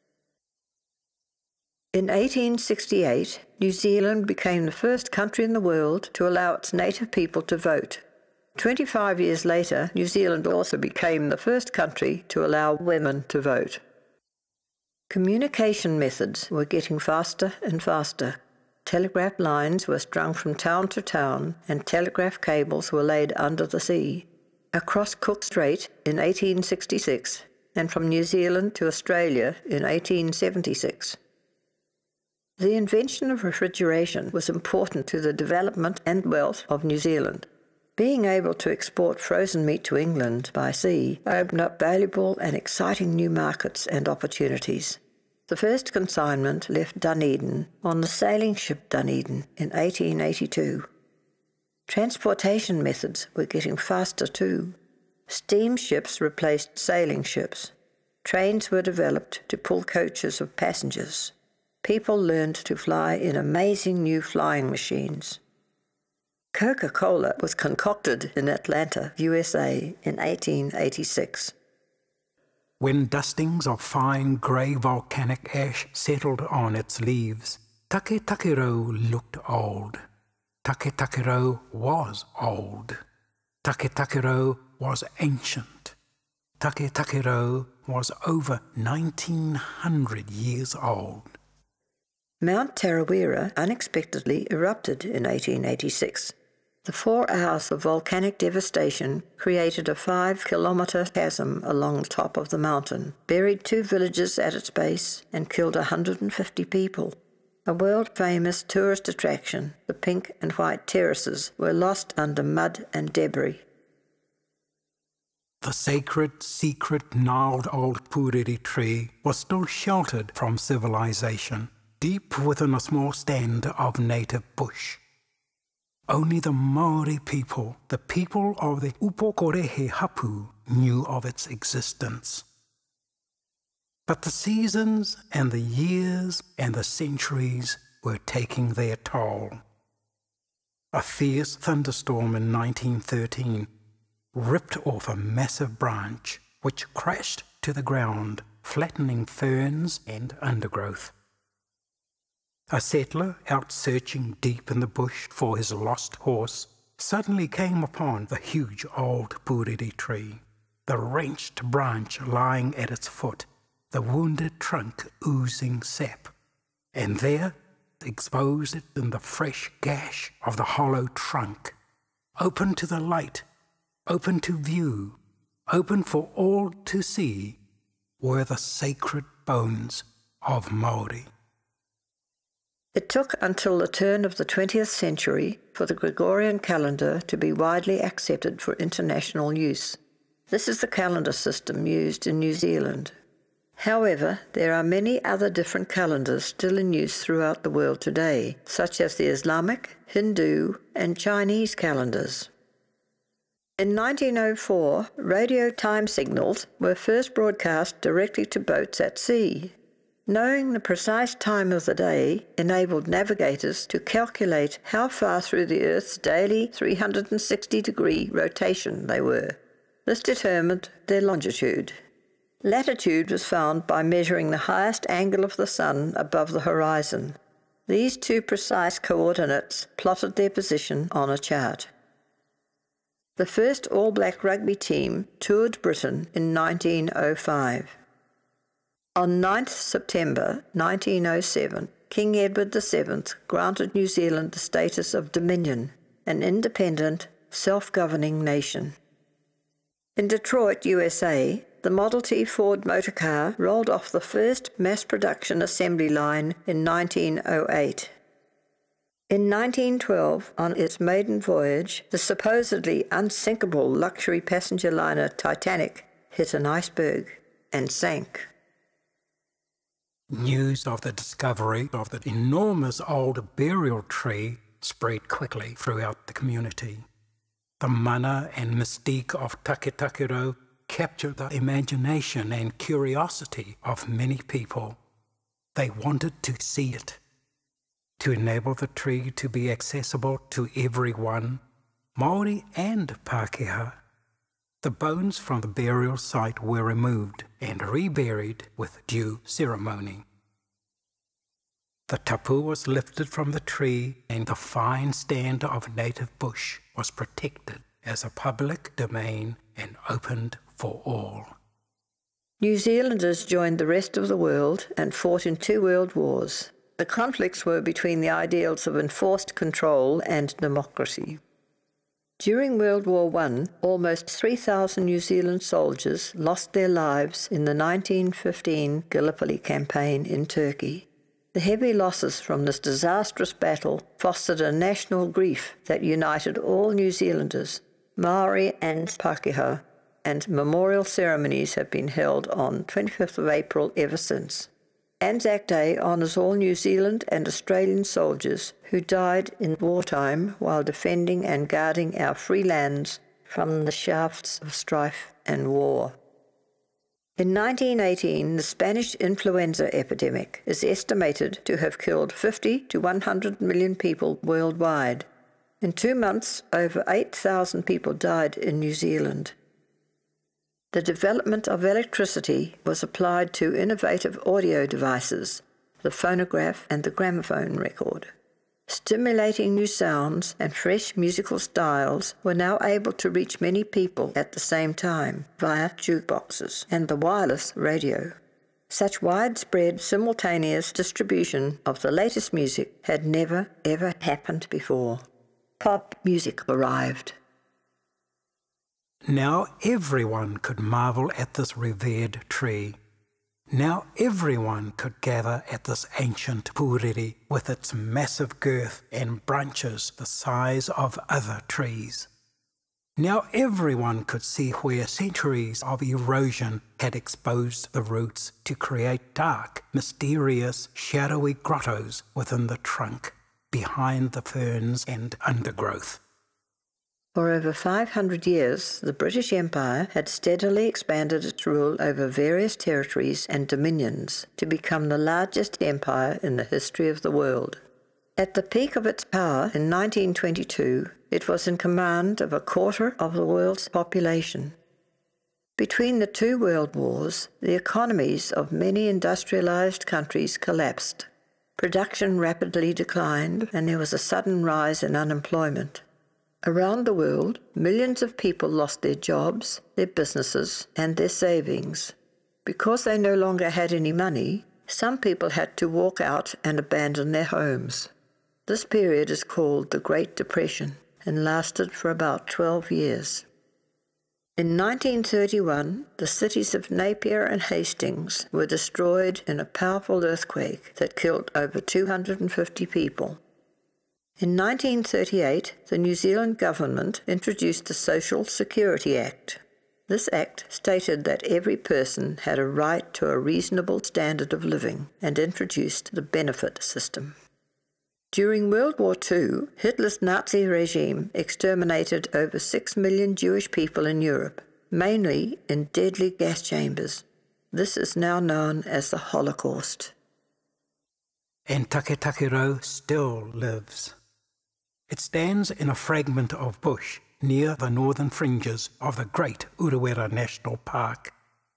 Speaker 3: In 1868, New Zealand became the first country in the world to allow its native people to vote. 25 years later, New Zealand also became the first country to allow women to vote. Communication methods were getting faster and faster. Telegraph lines were strung from town to town, and telegraph cables were laid under the sea. Across Cook Strait in 1866, and from New Zealand to Australia in 1876. The invention of refrigeration was important to the development and wealth of New Zealand. Being able to export frozen meat to England by sea opened up valuable and exciting new markets and opportunities. The first consignment left Dunedin on the sailing ship Dunedin in 1882. Transportation methods were getting faster too. Steamships replaced sailing ships. Trains were developed to pull coaches of passengers. People learned to fly in amazing new flying machines. Coca-Cola was concocted in Atlanta, USA in 1886.
Speaker 2: When dustings of fine grey volcanic ash settled on its leaves, Taketakerau looked old. Taketakerau was old. Taketakerau was ancient. Taketakerau was over 1900 years old.
Speaker 3: Mount Tarawera unexpectedly erupted in 1886. The 4 hours of volcanic devastation created a 5-kilometre chasm along the top of the mountain, buried 2 villages at its base, and killed 150 people. A world-famous tourist attraction, the pink and white terraces, were lost under mud and debris.
Speaker 2: The sacred, secret, gnarled old puriri tree was still sheltered from civilization, deep within a small stand of native bush. Only the Maori people, the people of the Upokorehe Hapu, knew of its existence. But the seasons and the years and the centuries were taking their toll. A fierce thunderstorm in 1913 ripped off a massive branch which crashed to the ground, flattening ferns and undergrowth. A settler, out searching deep in the bush for his lost horse, suddenly came upon the huge old puriri tree, the wrenched branch lying at its foot, the wounded trunk oozing sap. And there, expose it in the fresh gash of the hollow trunk, open to the light, open to view, open for all to see, were the sacred bones of Māori.
Speaker 3: It took until the turn of the 20th century for the Gregorian calendar to be widely accepted for international use. This is the calendar system used in New Zealand. However, there are many other different calendars still in use throughout the world today, such as the Islamic, Hindu, and Chinese calendars. In 1904, radio time signals were first broadcast directly to boats at sea. Knowing the precise time of the day enabled navigators to calculate how far through the Earth's daily 360-degree rotation they were. This determined their longitude. Latitude was found by measuring the highest angle of the sun above the horizon. These two precise coordinates plotted their position on a chart. The first all-black rugby team toured Britain in 1905. On 9th September 1907, King Edward VII granted New Zealand the status of Dominion, an independent, self-governing nation. In Detroit, USA, the Model T Ford motor car rolled off the first mass-production assembly line in 1908. In 1912, on its maiden voyage, the supposedly unsinkable luxury passenger liner Titanic hit an iceberg and sank.
Speaker 2: News of the discovery of the enormous old burial tree spread quickly throughout the community. The mana and mystique of Taketakerau captured the imagination and curiosity of many people. They wanted to see it. To enable the tree to be accessible to everyone, Māori and Pākehā, the bones from the burial site were removed and reburied with due ceremony. The tapu was lifted from the tree and the fine stand of native bush was protected as a public domain and opened for all.
Speaker 3: New Zealanders joined the rest of the world and fought in 2 world wars. The conflicts were between the ideals of enforced control and democracy. During World War I, almost 3,000 New Zealand soldiers lost their lives in the 1915 Gallipoli campaign in Turkey. The heavy losses from this disastrous battle fostered a national grief that united all New Zealanders, Māori and Pākehā, and memorial ceremonies have been held on 25th of April ever since. Anzac Day honours all New Zealand and Australian soldiers who died in wartime while defending and guarding our free lands from the shafts of strife and war. In 1918, the Spanish influenza epidemic is estimated to have killed 50 to 100 million people worldwide. In 2 months, over 8,000 people died in New Zealand. The development of electricity was applied to innovative audio devices, the phonograph and the gramophone record. Stimulating new sounds and fresh musical styles were now able to reach many people at the same time via jukeboxes and the wireless radio. Such widespread simultaneous distribution of the latest music had never ever happened before. Pop music arrived.
Speaker 2: Now everyone could marvel at this revered tree. Now everyone could gather at this ancient pūrere with its massive girth and branches the size of other trees. Now everyone could see where centuries of erosion had exposed the roots to create dark, mysterious, shadowy grottos within the trunk, behind the ferns and undergrowth.
Speaker 3: For over 500 years, the British Empire had steadily expanded its rule over various territories and dominions to become the largest empire in the history of the world. At the peak of its power in 1922, it was in command of 1/4 of the world's population. Between the 2 world wars, the economies of many industrialized countries collapsed. Production rapidly declined, and there was a sudden rise in unemployment. Around the world, millions of people lost their jobs, their businesses, and their savings. Because they no longer had any money, some people had to walk out and abandon their homes. This period is called the Great Depression and lasted for about 12 years. In 1931, the cities of Napier and Hastings were destroyed in a powerful earthquake that killed over 250 people. In 1938, the New Zealand government introduced the Social Security Act. This act stated that every person had a right to a reasonable standard of living and introduced the benefit system. During World War II, Hitler's Nazi regime exterminated over 6 million Jewish people in Europe, mainly in deadly gas chambers. This is now known as the Holocaust.
Speaker 2: And Taketakerau still lives. It stands in a fragment of bush near the northern fringes of the great Urewera National Park.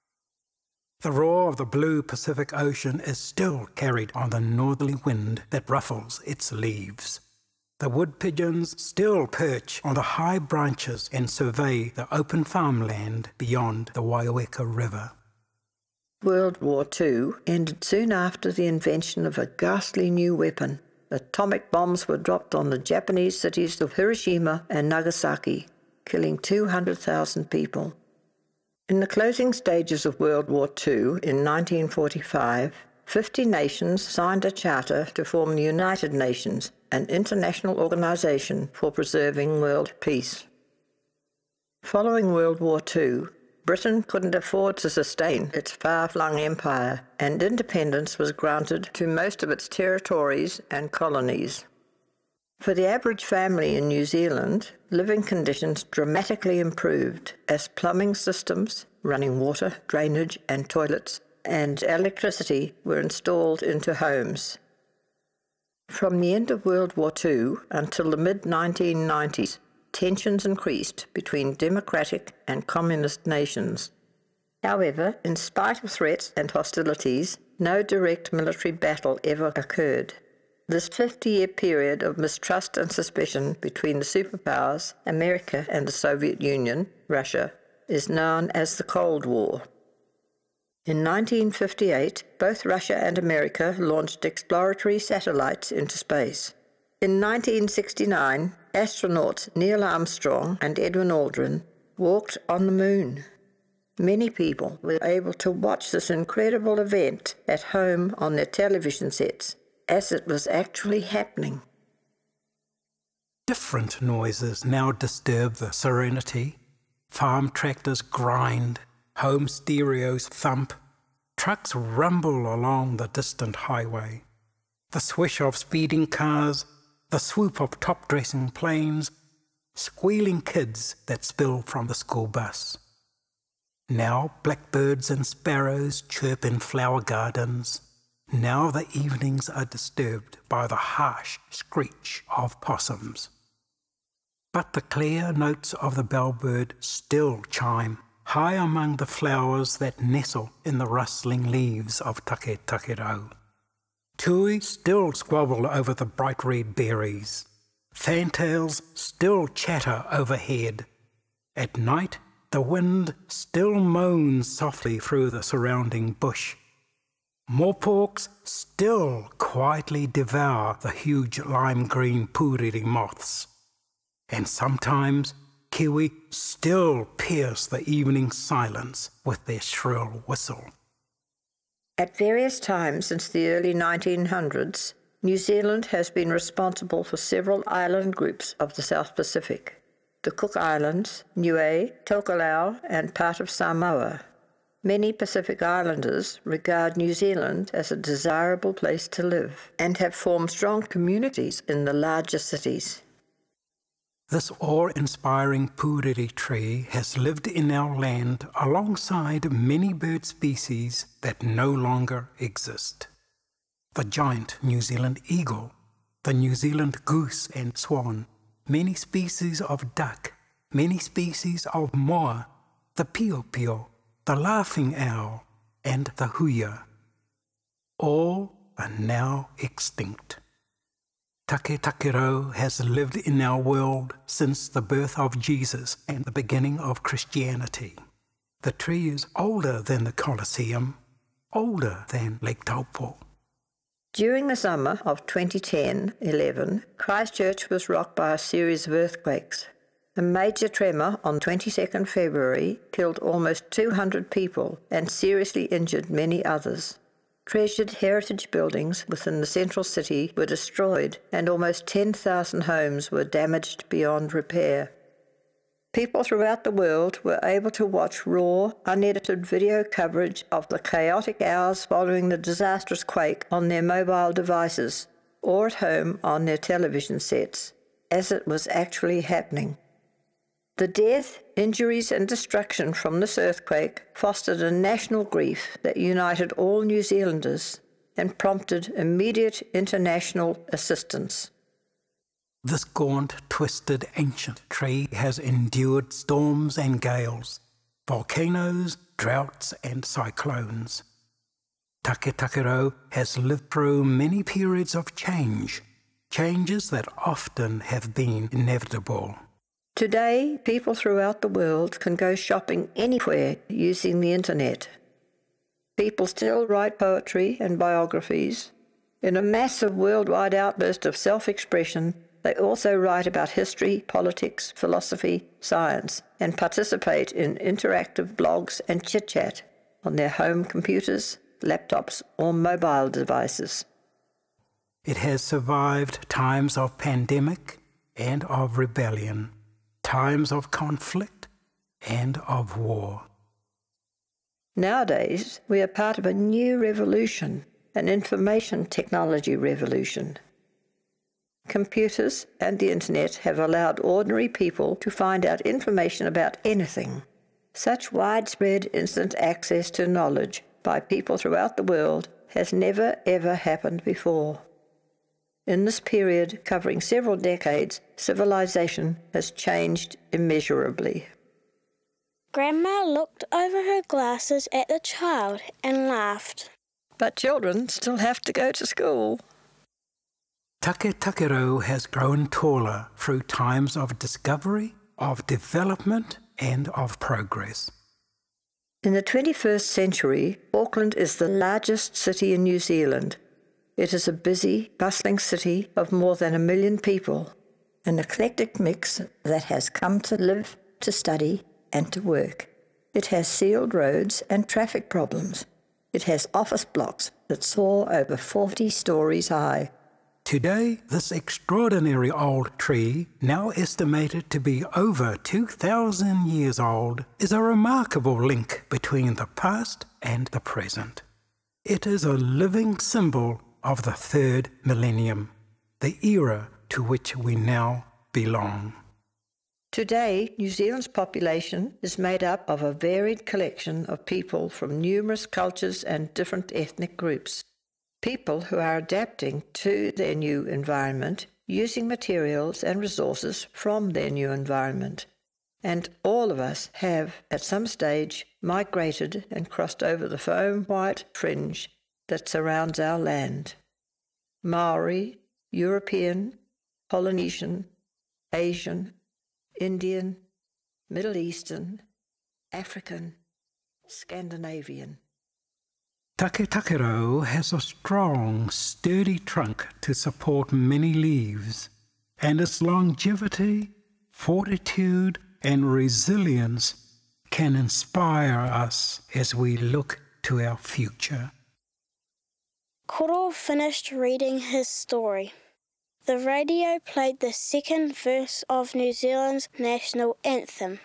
Speaker 2: The roar of the blue Pacific Ocean is still carried on the northerly wind that ruffles its leaves. The wood pigeons still perch on the high branches and survey the open farmland beyond the Waiweka River.
Speaker 3: World War II ended soon after the invention of a ghastly new weapon. Atomic bombs were dropped on the Japanese cities of Hiroshima and Nagasaki, killing 200,000 people. In the closing stages of World War II in 1945, 50 nations signed a charter to form the United Nations, an international organization for preserving world peace. Following World War II, Britain couldn't afford to sustain its far-flung empire, and independence was granted to most of its territories and colonies. For the average family in New Zealand, living conditions dramatically improved as plumbing systems, running water, drainage and toilets, and electricity were installed into homes. From the end of World War II until the mid-1990s, tensions increased between democratic and communist nations. However, in spite of threats and hostilities, no direct military battle ever occurred. This 50-year period of mistrust and suspicion between the superpowers, America and the Soviet Union, Russia, is known as the Cold War. In 1958, both Russia and America launched exploratory satellites into space. In 1969, astronauts Neil Armstrong and Edwin Aldrin walked on the moon. Many people were able to watch this incredible event at home on their television sets, as it was actually happening.
Speaker 2: Different noises now disturb the serenity. Farm tractors grind, home stereos thump, trucks rumble along the distant highway. The swish of speeding cars, the swoop of top-dressing planes, squealing kids that spill from the school bus. Now blackbirds and sparrows chirp in flower gardens. Now the evenings are disturbed by the harsh screech of possums. But the clear notes of the bellbird still chime high among the flowers that nestle in the rustling leaves of Taketakerau. Tui still squabble over the bright red berries. Fantails still chatter overhead. At night, the wind still moans softly through the surrounding bush. Moorporks still quietly devour the huge lime-green pūrere moths. And sometimes kiwi still pierce the evening silence with their shrill whistle.
Speaker 3: At various times since the early 1900s, New Zealand has been responsible for several island groups of the South Pacific: the Cook Islands, Niue, Taketakerau, and part of Samoa. Many Pacific Islanders regard New Zealand as a desirable place to live and have formed strong communities in the larger cities.
Speaker 2: This awe-inspiring pūrere tree has lived in our land alongside many bird species that no longer exist. The giant New Zealand eagle, the New Zealand goose and swan, many species of duck, many species of moa, the piopio, the laughing owl, and the huia. All are now extinct. Taketakerau has lived in our world since the birth of Jesus and the beginning of Christianity. The tree is older than the Colosseum, older than Lake Taupo.
Speaker 3: During the summer of 2010-11, Christchurch was rocked by a series of earthquakes. A major tremor on 22nd February killed almost 200 people and seriously injured many others. Treasured heritage buildings within the central city were destroyed and almost 10,000 homes were damaged beyond repair. People throughout the world were able to watch raw, unedited video coverage of the chaotic hours following the disastrous quake on their mobile devices or at home on their television sets, as it was actually happening. The death, injuries and destruction from this earthquake fostered a national grief that united all New Zealanders and prompted immediate international assistance.
Speaker 2: This gaunt, twisted, ancient tree has endured storms and gales, volcanoes, droughts and cyclones. Taketakerau has lived through many periods of change, changes that often have been inevitable.
Speaker 3: Today, people throughout the world can go shopping anywhere using the internet. People still write poetry and biographies. In a massive worldwide outburst of self-expression, they also write about history, politics, philosophy, science, and participate in interactive blogs and chit-chat on their home computers, laptops, or mobile devices.
Speaker 2: It has survived times of pandemic and of rebellion, times of conflict and of war.
Speaker 3: Nowadays, we are part of a new revolution, an information technology revolution. Computers and the internet have allowed ordinary people to find out information about anything. Such widespread instant access to knowledge by people throughout the world has never ever happened before. In this period, covering several decades, civilization has changed immeasurably.
Speaker 1: Grandma looked over her glasses at the child and laughed.
Speaker 3: But children still have to go to school.
Speaker 2: Taketakerau has grown taller through times of discovery, of development and of progress.
Speaker 3: In the 21st century, Auckland is the largest city in New Zealand. It is a busy, bustling city of more than 1 million people, an eclectic mix that has come to live, to study and to work. It has sealed roads and traffic problems. It has office blocks that soar over 40 stories high.
Speaker 2: Today, this extraordinary old tree, now estimated to be over 2,000 years old, is a remarkable link between the past and the present. It is a living symbol of the third millennium, the era to which we now belong.
Speaker 3: Today, New Zealand's population is made up of a varied collection of people from numerous cultures and different ethnic groups. People who are adapting to their new environment, using materials and resources from their new environment. And all of us have, at some stage, migrated and crossed over the foam-white fringe that surrounds our land. Maori, European, Polynesian, Asian, Indian, Middle Eastern, African, Scandinavian.
Speaker 2: Taketakerau has a strong, sturdy trunk to support many leaves, and its longevity, fortitude, and resilience can inspire us as we look to our future.
Speaker 1: Koro finished reading his story. The radio played the second verse of New Zealand's national anthem.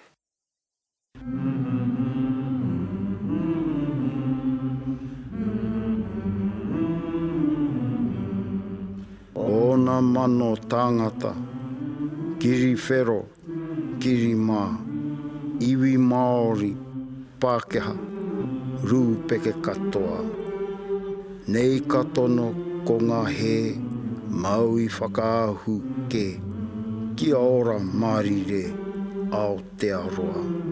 Speaker 4: Ona mano tangata, kiri whero, kiri mā, iwi Māori, Pākehā, rūpeke katoa. Nei katono ko ngā he, maui whakaahu ke, kia ora marire, Aotearoa.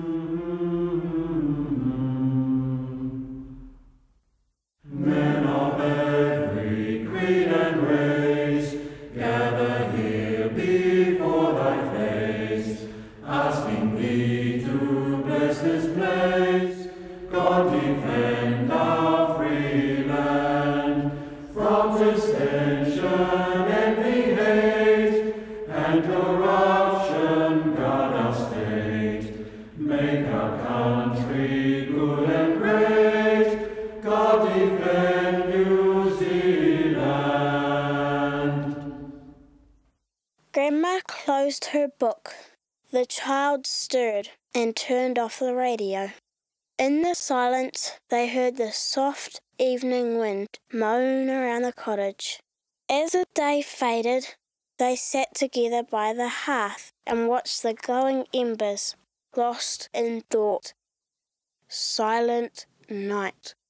Speaker 5: Men of every creed and race, gather here before thy face, asking thee to bless this place. God defend our freedom.
Speaker 1: Grandma closed her book. The child stirred and turned off the radio. In the silence, they heard the soft evening wind moan around the cottage. As the day faded, they sat together by the hearth and watched the glowing embers, lost in thought. Silent night.